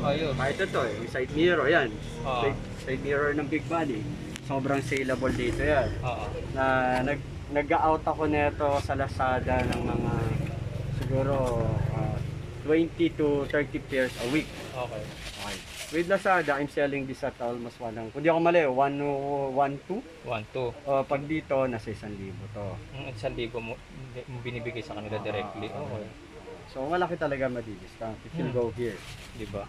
Ayun. Kahit ito eh, yung side mirror, yan. Oo. Side mirror ng Big Body. Sobrang saleable dito yan. Oo. Na nag-out ako nito sa Lazada ng mga siguro 20 to 30 pairs a week. Okay. Okay. With Lazada, I'm selling this at almost kung di ako mali, 1.2. 1-2. Pag dito, nasa 1,000 to. 1,000 mo binibigay sa kanila directly. Okay. So, malaki talaga madi-discount if you go here. Diba?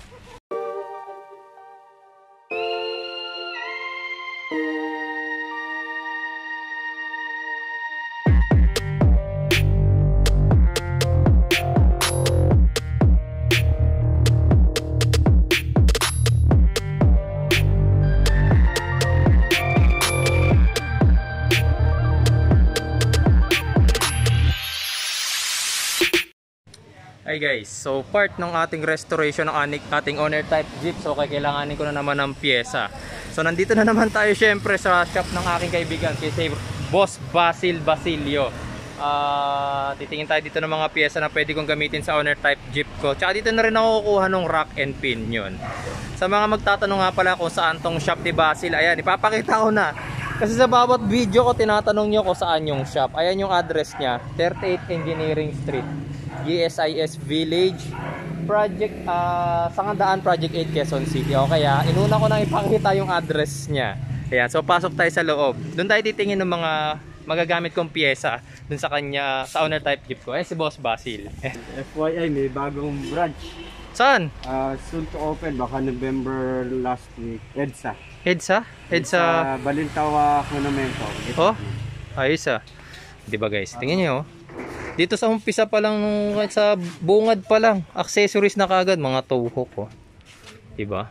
Hi guys, so part ng ating restoration ng ating owner type Jeep, so kailanganin ko na naman ng pyesa. So nandito na naman tayo syempre sa shop ng aking kaibigan, si Boss Basil Basilio. Titingin tayo dito ng mga pyesa na pwede kong gamitin sa owner type Jeep ko. Tsaka dito na rin ako kukuha ng rack and pinion. Sa mga magtatanong nga pala kung saan tong shop ni Basil, ayan, ipapakita ko na. Kasi sa bawat video ko tinatanong nyo kung saan yung shop. Ayan yung address niya, 38 Engineering Street, GSIS Village, Project Sangandaan, Project 8, Quezon City. O kaya inuna ko nang ipakita yung address niya. Ayan, so pasok tayo sa loob. Doon tayo titingin ng mga magagamit kong pyesa doon sa kanya, sa owner type Jeep ko. Si Boss Basil. FYI, may bagong branch. Saan? Soon to open, baka November last week. EDSA? Balintawa Monumento. Oh, ayos ah. Diba guys, tingnan nyo. Dito sa umpisa pa lang, sa bungad pa lang, accessories na kagad, mga tow hook oh. Diba?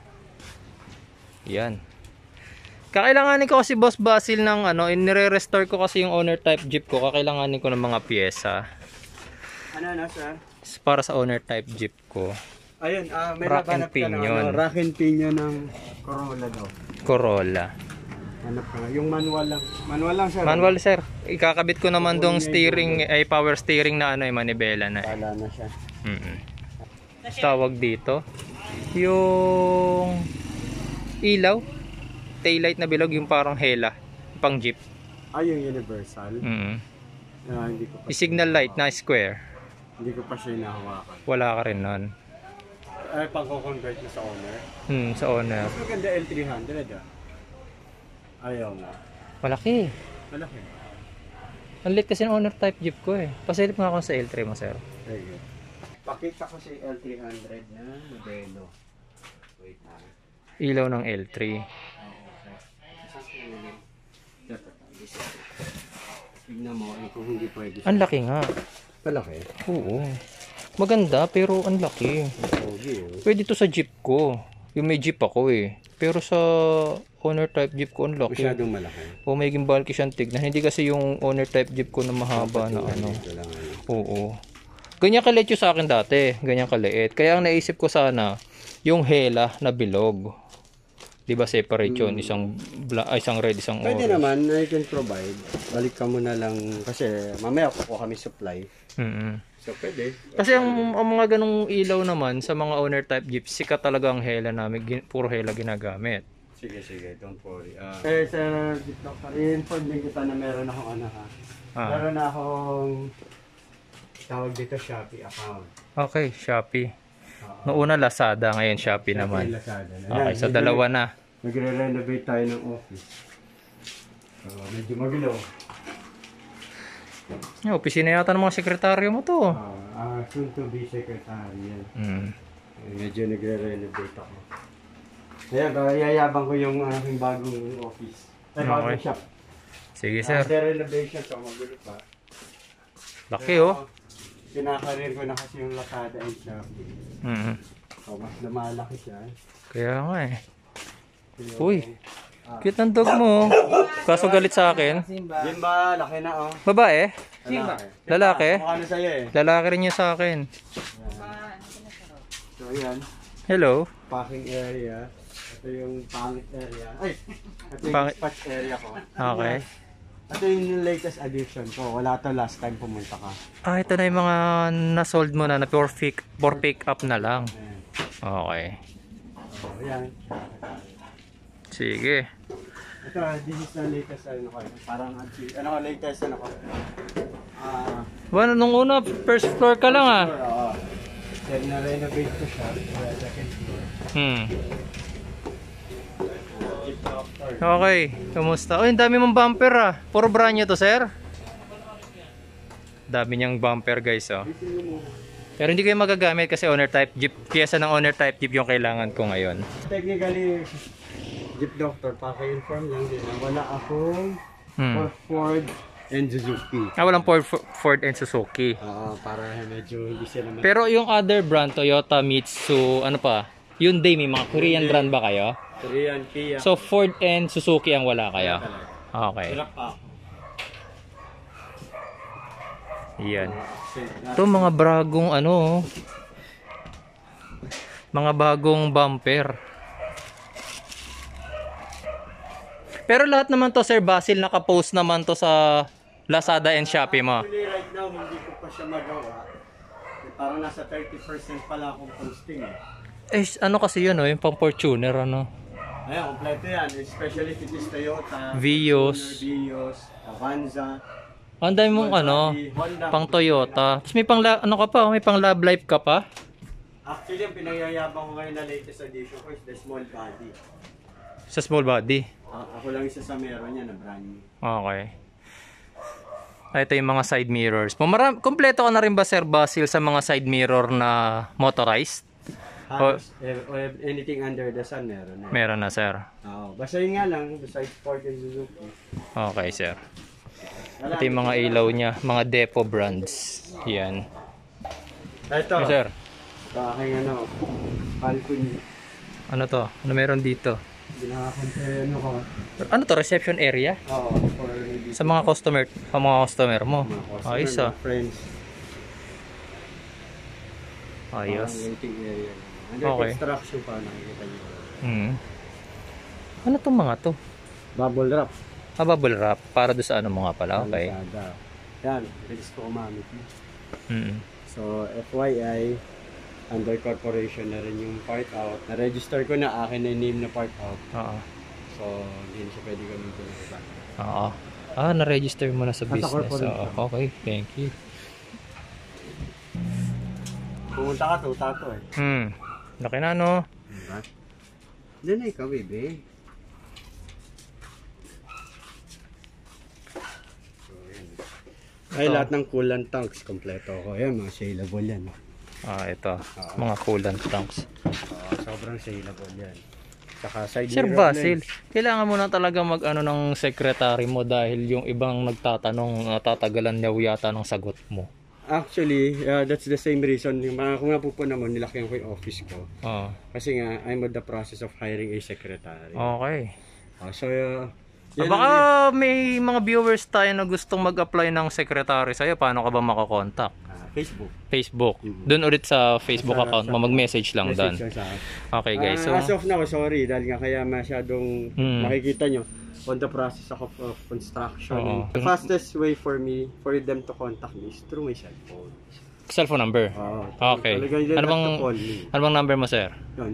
Yan. Kakailanganin ko kasi Boss Basil ng nire-restore ko kasi yung owner type Jeep ko. Kakailanganin ko ng mga pyesa. Ano sir? Para sa owner type Jeep ko. Ayun, may rack and pinion. Rack and pinion ng Corolla daw. Corolla. Hanap ka nga. Yung manual lang. Manual lang sir. Manual sir. Ikakabit ko naman dong steering, ay power steering na manibela na. Wala na siya. Tawag dito. Yung ilaw. Taillight na bilog, yung parang hela. Pang jeep. Yung universal. Hindi ko pa. Signal light na square. Hindi ko pa siya hinahawakan. Wala ka rin nun. Pang-convert na sa owner. Sa owner. Mas maganda L300 Ayaw nga. Malaki. Malaki. Ang lit kasi ng owner type Jeep ko eh. Pasilip nga ako sa L3 mo sir. Very good. Pakita ko si L300 na modelo. Wait na. Ilaw ng L3. Tignan mo kung hindi pwede. Ang laki nga. Malaki? Oo. Maganda pero ang laki. Pwede to sa Jeep ko. Yung may Jeep ako eh. Pero sa owner type Jeep ko ang laki. Masyadong malaki. O may gimbalki siyang tignan. Hindi kasi yung owner type Jeep ko na mahaba na Oo. Ganyan kaliit yung sa akin dati. Ganyan kaliit. Kaya ang naisip ko sana yung hela na bilog. Diba separate yun? Isang red, isang orange. Pwede naman, I can provide. Balik ka muna lang kasi mamaya kukuha kami supply. So pwede. Kasi ang mga ganong ilaw naman sa mga owner type Jeep, sikat talaga ang hela namin. Puro hela ginagamit. Sige, don't worry. Sir, i-inform din kita na meron akong meron akong tawag dito Shopee account. Okay, Shopee. Noong una Lazada, ngayon Shopee naman. Lazada na. Okay, so dalawa na. Magre-renovate tayo ng office. So, medyo magilo. Opisina yata ng mga sekretaryo mo to. Soon to be secretary yan. Medyo nagre-renovate ako. Ayan, yayabang ko yung aking bagong office. Bagong shop. Sige sir. Renovation, so magulo pa. Laki oh. Kinakarir ko na kasi yung Lazada and Shopee. So, mas lumalaki siya. Kaya nga eh. Uy, cute ng dog mo. Kaso galit sa akin. Jimba, laki na oh. Babae? Lalaki? Ano sa'yo eh? Lalaki rin niya sa akin. So yan. Hello. Parking area. Ito yung pangit area. Ay! Ito yung dispatch area ko. Okay. Ito yung latest addition ko. Wala to last time pumunta ka. Ito na yung mga na-sold mo na for pick up na lang. Okay. Yan. Sige. Ito, this is the latest ano ko. Parang ano ko latest ano ko. Bueno, nung una, first floor ka lang ah. Oo. Then na-renovate ko siya. Second floor. Okay, kumusta? Oh, ang dami mong bumper ah. Puro brand new to, sir? Dami niyang bumper, guys, oh. Pero hindi ko yung magagamit kasi owner type Jeep. Piyesa ng owner type Jeep yung kailangan ko ngayon. Technically, Jeep Doctor, paka-inform lang din na wala akong Ford and Suzuki. Walang Ford and Suzuki. Para medyo hindi sila naman. Pero yung other brand, Toyota, Mitsu, ano pa? Hyundai, may mga Korean brand ba kayo? Korean, Kia. So Ford and Suzuki ang wala kayo? Okay. Wala pa ako. Yan. Ito mga bagong ano, mga bagong bumper. Pero lahat naman to, Sir Basil, naka-post naman to sa Lazada and Shopee mo. Actually, right now, hindi ko pa siya magawa. Parang nasa 30% pala akong posting eh. Ano kasi yun, yung pang Fortuner, ano? Ayan, kompleto yan. Especially if it is Toyota, Vios, Avanza. ang dami mong ano, Honda. pang Toyota. Tapos may pang, ano ka pa, may pang Love Life ka pa? Actually, ang pinayayabang ko ngayon na latest edition ko is the small body. Sa small body? Ako lang isa sa meron niya na brand new. Okay. Ito yung mga side mirrors. Kompleto ka na rin ba, Sir Basil, sa mga side mirror na motorized? Anything under the sun meron na. Meron na, sir. Basta yun nga lang, besides Ford and Suzuki. Okay, sir. Ito yung mga ilaw niya, mga Depo brands. Yan. Ito. Sir. Ito aking ano, balcony. Ano to? Ano meron dito? Ano ko? Ano to? Reception area? Oo. Sa mga customer mo. Ayos ah. Friends. Ayos. Waiting area. Under construction pa nakikita niyo. Ano tong mga to? Bubble wrap. Bubble wrap. Para doon sa ano mo nga pala. Okay. Yan. Release ko umamit. So, FYI, under corporation na rin yung part out. Na-register ko na akin na name na part out. So, hindi na siya pwede gamitin na iba. Na-register mo na sa business. Okay, thank you. Pumunta ka to, tato eh. Laki na, no? Diba? Diyan na ikaw, baby. Ay, lahat ng coolant tanks, kompleto ko. Ayan, mga saleable yan. Ito. Mga coolant tanks. Sobrang saleable yan. Saka side Sir mirror Basil, lens. kailangan mo na talaga mag-ano ng secretary mo dahil yung ibang nagtatanong tatagalan daw yata ng sagot mo. Actually, that's the same reason. Kung nga po naman, nilakyan ko yung office ko. Kasi nga, I'm in the process of hiring a secretary. Okay. So, baka may mga viewers tayo na gustong mag-apply ng secretary sa'yo. Paano ka ba makakontakt? Facebook. Doon ulit sa Facebook account mo, mag-message lang doon. Okay guys. So, as of now, sorry, dahil nga kaya masyadong makikita nyo on the process of construction. The fastest way for them to contact me is through my cellphone. Cellphone number? Okay. Ano bang number mo, sir?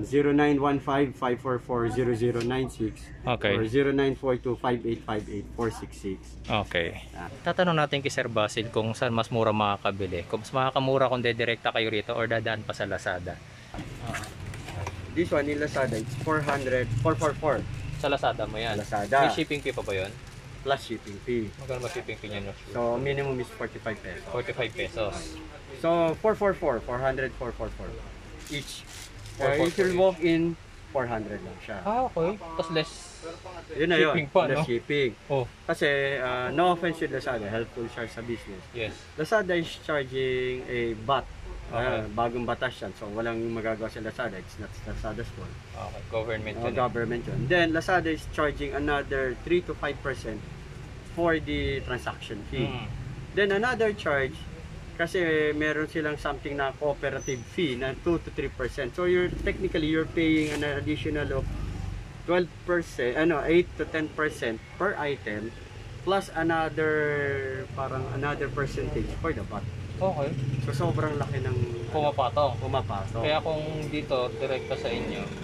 0915-544-0096 okay. Or 0942-5858-466. Okay. Tatanong natin kay Sir Basil kung saan mas mura makakabili. Kung mas makakamura kung dedirekta kayo rito or dadaan pa sa Lazada. This one in Lazada, it's 444. Sa Lazada mo yan? Lazada. May shipping fee pa ba yun? Plus shipping fee. Magkano ba shipping fee niyan? So, minimum is 45 pesos. 45 pesos. So, 444. 444 each. If you walk in, 400 lang siya. Okay. Tapos less yun na shipping yun. pa, Less no? shipping. Oh. Kasi, no offense with Lazada, helpful siya sa business. Yes. Lazada is charging a VAT. Okay. Bagong batas yan. So, walang magagawa sa Lazada. It's not Lazada's fault. Okay. Government yun. Government yun. Then, Lazada is charging another 3 to 5% for the transaction fee. Then, another charge, kasi meron silang something na cooperative fee na 2 to 3%. So, technically, you're paying an additional of 12%, 8 to 10% per item, plus another percentage for the VAT. Okay. So, sobrang laki ng Pumapatong. pumapasok. Kaya kung dito, direkta sa inyo,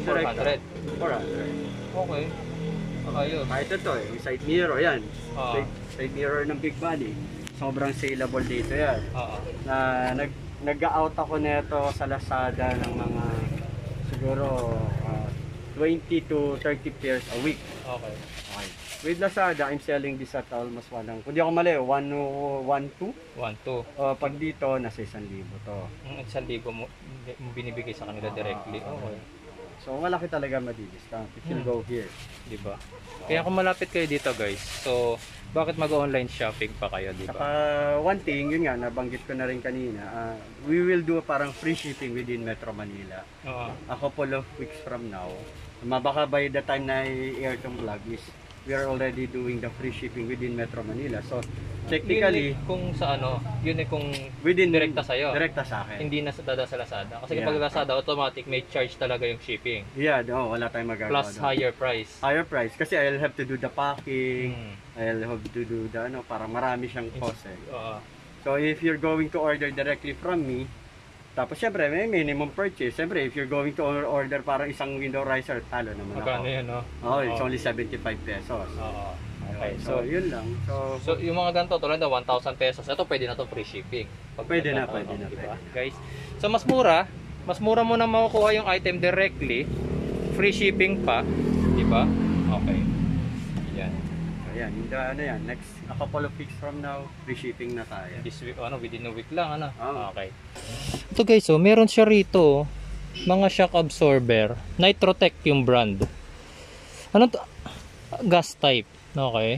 400. 400. Okay. Ayos. Kahit ito yung side mirror yan. Oo. Side mirror ng Big Body. Sobrang saleable dito yan. Oo. Na nag-out ako nito sa Lazada ng mga siguro 20 to 30 pairs a week. Okay. With Lazada, I'm selling this at almost kung di ako mali, 1.2. 1-2. Pag dito, nasa 1,000 to. 1,000 mo binibigay sa kanila directly. Okay. So, malaki talaga madi-discount if you go here. Diba? Kaya kung malapit kayo dito guys, so bakit mag-online shopping pa kayo, diba? Saka one thing, yun nga, nabanggit ko na rin kanina, we will do parang free shipping within Metro Manila. A couple of weeks from now. Baka by the time na i-air tong vlog is we are already doing the free shipping within Metro Manila. So, technically, yun kung sa ano, yun kung within direkta sa'yo. Direkta sa akin. Hindi na dada sa Lazada. Kasi Yeah. kapag Lazada, automatic may charge talaga yung shipping. Yeah, wala tayong magagawa Plus doon. higher price. Higher price. Kasi I'll have to do the packing. I'll have to do the parang marami siyang cost eh. So, if you're going to order directly from me, tapos syempre may minimum purchase. Syempre, if you're going to order parang isang window riser, talo naman ako. Magkano yun, no? Oh, it's only 75 pesos. Oo. Okay, So, yun lang. So yung mga ganito tulad ng 1,000 pesos, ito pwede na to free shipping. Pwede na, diba? pwede na. Guys. So mas mura mo na makukuha yung item directly, free shipping pa, di ba? Okay. Yan. Ayan, yan, next a couple of weeks from now, free shipping na tayo. This week, within a week lang, ano? Oh. Okay. Ito guys, so meron siya rito, mga shock absorber, Nitrotech yung brand. Ano to? Gas type. Okay.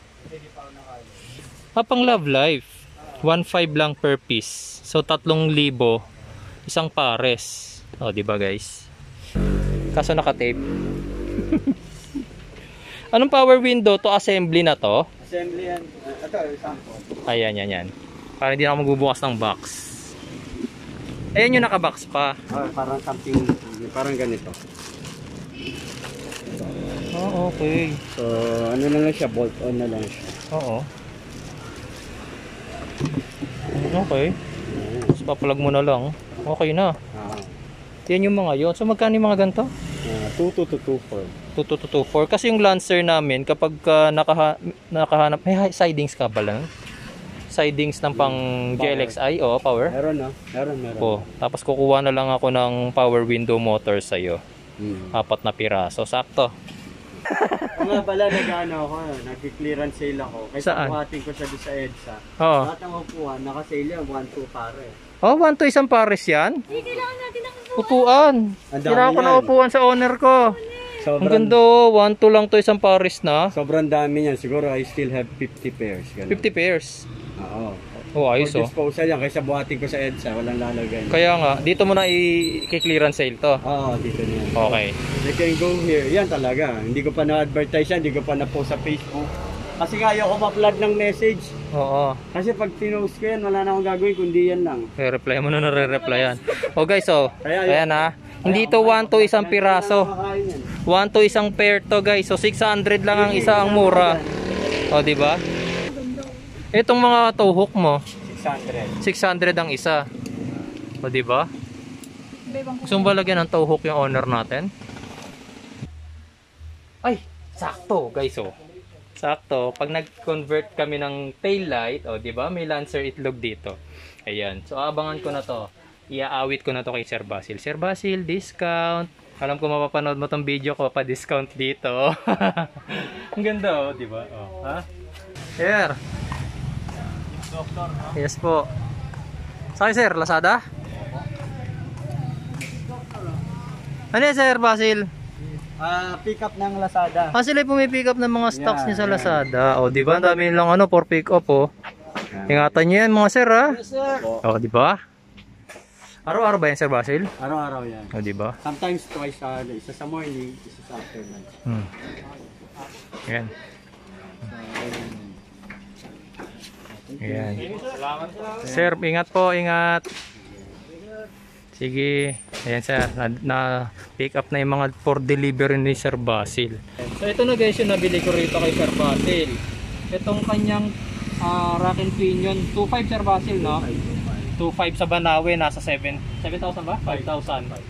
Pang Love Life. 1.5 lang per piece. So 3,000 isang pares. Oh, di ba guys? Kaso naka-tape. Anong power window to? Assembly na to? Assembly yan. Ito, sample. Ayan, yan. Para hindi na ako magbubukas ng box. Ayan yung naka-box pa. Parang something, parang ganito. Oh, okay. So, ano na lang siya, bolt on na lang siya. Oo. Okay. Tapos papalag mo na lang. Okay na. Yan yung mga yon. So magkano yung mga ganito? 2224. 2224. Kasi yung Lancer namin, kapag nakahanap, may sidings ka ba lang? Sidings ng pang GLXI o power? Meron. Po. Tapos kukuha na lang ako ng power window motor sa'yo. 4 na piraso. Sakto. Kung nga pala nag-clearance sale ako. Kaya Saan? buhatin ko siya doon sa EDSA. Oo. Lahat ng upuan, naka-sale yan, 1-2 pare. Oh, 1 to isang pares yan? Hindi, kailangan natin ng Upuan. Ang dami Tira ko na yan. upuan sa owner ko. Ang ganda, 1 to lang to isang pares na. Sobrang dami niyan. Siguro I still have 50 pairs. Ganun. 50 pairs. Oo. Oh, ayos For oh. disposal yan. Kaysa buhatin ko sa EDSA, walang lalagay. Kaya nga, dito mo na i-clearance sale to. Oo, dito niyan. Okay. You can go here. Yan talaga. Hindi ko pa na-advertise yan. Hindi ko pa na-post sa Facebook. Kasi nga ayoko ma-flood ng message. Oo. Kasi pag pinost ko yan, wala na akong gagawin kundi yan lang. Reply mo na nare-replyan. Oh guys, oh. Kaya, Ayan ha. Hindi to 1 to isang piraso. Makakain yan. 1 to isang pair to guys. So 600 lang ang isa ang mura. Oh, di ba? Itong mga toe hook mo, 600. 600 ang isa. O, di ba? Gusto mo ba lagyan ng toe hook yung owner natin? Ay, sakto guys, oh. Sakto. Pag nag-convert kami ng tail light, oh, di ba? May Lancer itlog dito. Ayan. So, abangan ko na to. Iaawit ko na to kay Sir Basil. Sir Basil, discount. Alam ko mapapanood mo tong video ko, pa-discount dito. Ang ganda, oh, di ba? Oh, ha? Here. Yes po. Saan sir? Lazada? Ano yan sir Basil? Pick up ng Lazada. Sila pumipick up ng mga stocks niya sa Yeah. Lazada. O, di ba? Ang dami lang for pick up, oh. Ingatan niyo yan mga sir, ha? Yes, sir. O, di ba? Araw-araw ba yan sir Basil? Araw-araw yan. O, di ba? Sometimes twice a day. Isa sa morning, isa sa afternoon. Yan. Yan. Sir, ingat po, ingat. Sige. Ayan sir, na pick up na yung mga for delivery ni Sir Basil. So ito na guys yung nabili ko rito kay Sir Basil. Itong kanyang rack and pinion, 2.5 Sir Basil, no? 2.5 sa Banawe, nasa 7,000 ba? 5,000.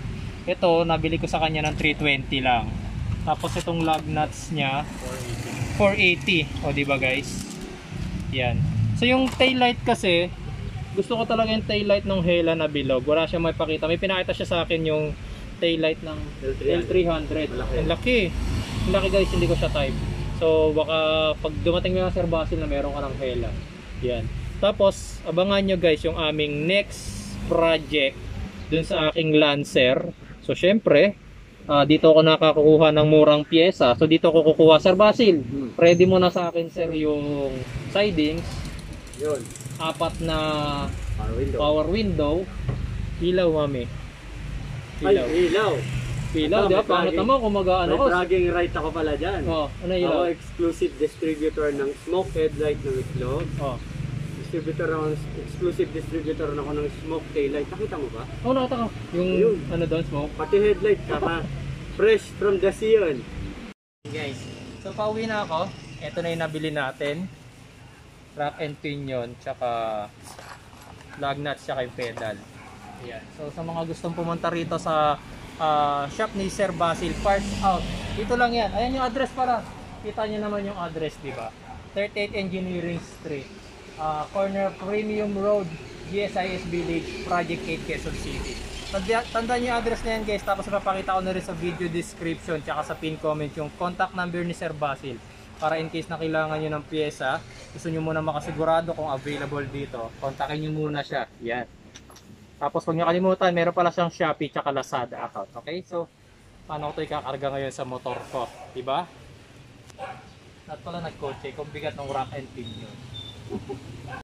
Ito, nabili ko sa kanya ng 320 lang. Tapos itong lug nuts niya, 480. O, diba guys? Yan. So, yung taillight kasi, gusto ko talaga yung taillight ng Hella na bilog. Wala siyang maipakita. May pinakita siya sa akin yung taillight ng L300. Ang laki. Ang laki guys, hindi ko siya type. So, baka pag dumating mo yung Sir Basil na meron ka ng Hella. Yan. Tapos, abangan nyo guys yung aming next project dun sa aking Lancer. So, syempre, dito ako nakakuha ng murang pyesa. So, dito ako kukuha. Sir Basil, ready mo na sa akin sir yung sidings. Yun. 4 na Power window. power window. Ilaw, mami. Ay, Ilaw. ilaw. Ilaw, di ba? Pangit naman kung mag-ano May ko. bragging right ako pala dyan. Oh, ano ilaw? Ako exclusive distributor ng smoke headlight ng Itlog. Oh. Exclusive distributor na ako ng smoke taillight. Nakita mo ba? Oh, nakita ko. Yung Ayun. ano doon, smoke. Pati headlight kama fresh from the Sion. Guys, so pauwi na ako. Ito na yung nabili natin. Rack and pinion, tsaka lug nuts, tsaka yung pedal. Ayan. So sa mga gustong pumunta rito sa shop ni Sir Basil, Parts Out. Dito lang yan. Ayan yung address para. Kita nyo naman yung address, di ba? 38 Engineering Street. Corner Premium Road, GSIS Village, Project 8, Quezon City. Tandaan nyo yung address na yan guys. Tapos papakita ko na rin sa video description tsaka sa pin comment yung contact number ni Sir Basil. Para in case na kailangan nyo ng pyesa, gusto nyo muna makasigurado kung available dito, kontakin nyo muna siya. Yan. Tapos huwag nyo kalimutan, meron pala siyang Shopee tsaka Lazada account. Okay? So, paano ko ito ikakarga ngayon sa motor ko? Diba? At pala nagkotse, kung bigat ng rack and pinion.